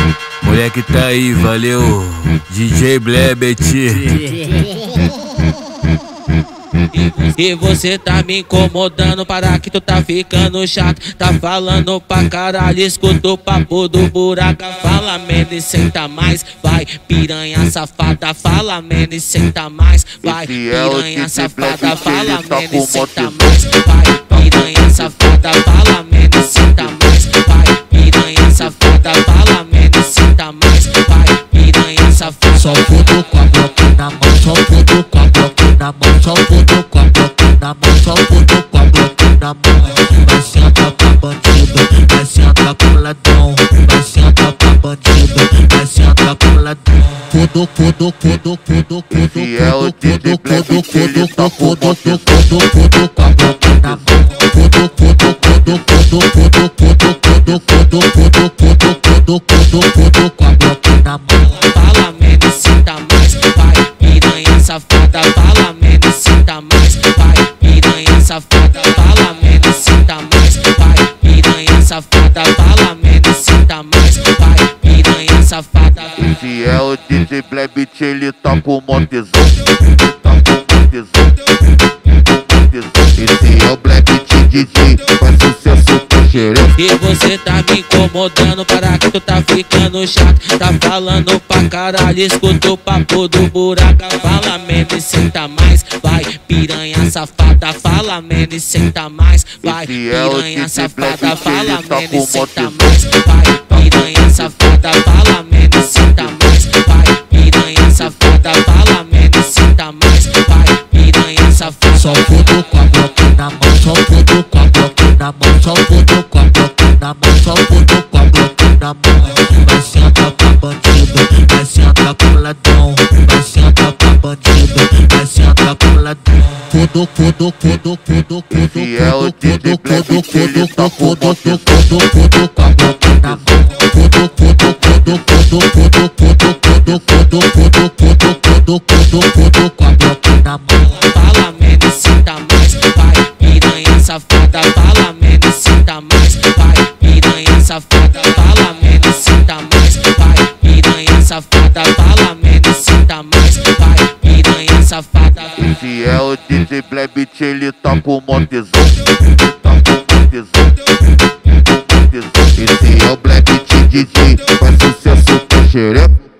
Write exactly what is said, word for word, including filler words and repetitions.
Moleque tá aí, valeu, D J Blebet. E você tá me incomodando, para que tu tá ficando chato. Tá falando pra caralho, escuta o papo do buraco. Fala merda e senta mais, vai piranha safada. Fala merda e senta mais, vai piranha safada. Fala merda e senta mais, vai piranha safada. Fala merda e senta mais, vai piranha safada. Fala merda e senta mais, vai piranha safada. Só foto com a bloco na mão, só foto com a bloco na mão, só foto com a bloco na mão, só foto com a bloco na mão. Vai sentar pra bandido, vai sentar pro ladrão, vai sentar pra bandido, vai sentar pro ladrão. Fodo, fodo, fodo, fodo, fodo, fodo, fodo, fodo, fodo, fodo, fodo, fodo, fodo com a bloco na mão. Fodo, fodo, fodo, fodo, fodo, fodo, fodo, fodo, fodo, fodo, fodo, fodo, fodo com a bloco na mão. Fala merda e senta mais, vai piranha safada. Fala merda e senta mais, vai piranha safada. Fala merda e senta mais, vai piranha safada. Fala merda e senta mais, vai piranha safada. Esse é o D J Blebet, ele tá com mó tesão, tá com mó tesão, com mó tesão. Esse é o Blebet D J, faz sucesso pra xereca. E você tá me incomodando, para que tu tá ficando chato. Tá falando pra caralho, escuta o papo do buraco. Fala merda e senta mais, vai piranha safada. Fala merda e senta mais, vai piranha safada. Fala merda e senta mais, vai piranha safada. Fala merda e senta mais, vai piranha safada. Fala merda e senta mais, vai piranha safada. Só foto com a bloco na mão, só foto com a bloco na mão, só foto com a bloco na mão, só foto com a bloco na mão. Vai sentar pra bandido, vai sentar pro ladrão, vai sentar pra bandido, vai sentar pro ladrão. Fodo, fodo, fodo, fodo, fodo, fodo, fodo, fodo, fodo, fodo, fodo, fodo, fodo com a bloco na mão. Fodo, fodo, fodo, fodo, fodo, fodo, fodo, fodo, fodo, fodo, fodo, fodo, fodo com a bloco na mão. Fala merda e senta mais, vai piranha safada. Fala merda e senta mais, vai piranha safada. Fala merda e senta mais, vai piranha safada. Fala merda e senta mais, vai piranha safada. Esse é o D J Blebet, ele tá com mó tesão, tá com mó tesão, com mó tesão. Esse é o Blebet D J, faz sucesso pra xereca.